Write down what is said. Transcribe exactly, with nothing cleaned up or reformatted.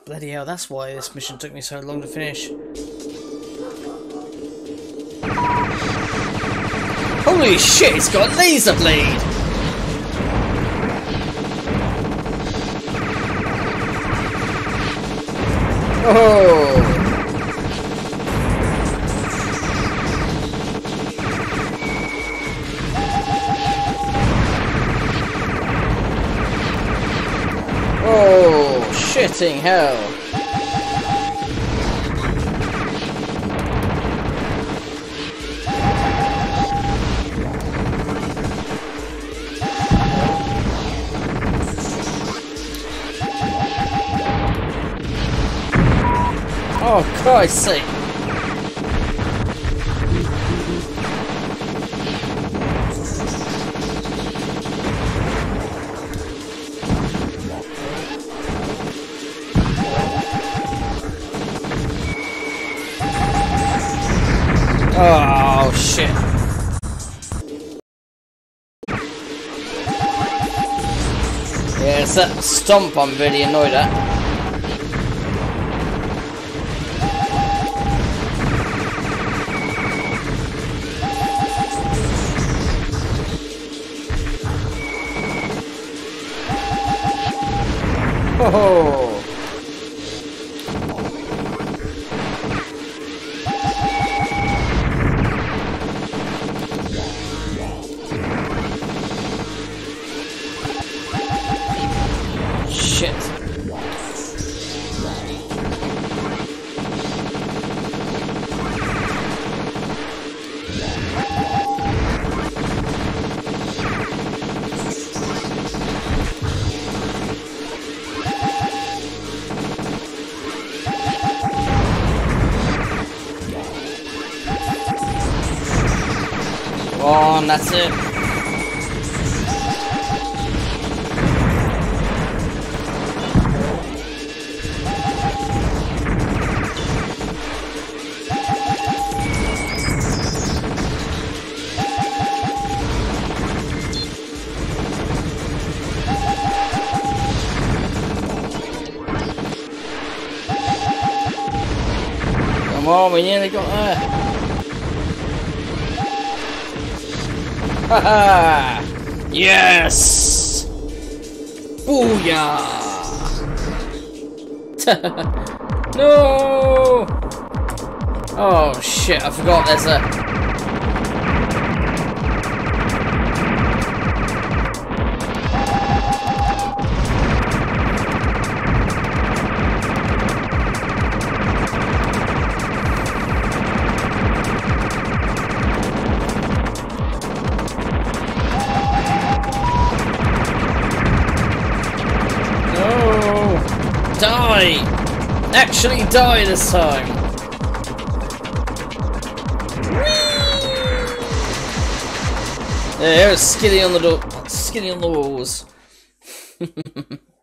Bloody hell, that's why this mission took me so long to finish. Holy shit, it's got laser blade! Oh! Oh, shitting hell. Oh, Christ's sake. Oh, shit. Yeah, it's that stomp I'm really annoyed at. Oh. Shit. Oh, and that's it. Come on, we nearly got there. Haha! Yes! Booyah! No! Oh shit, I forgot there's a... Die! Actually die this time! Whee! There, skiddy on the door, skiddy on the walls.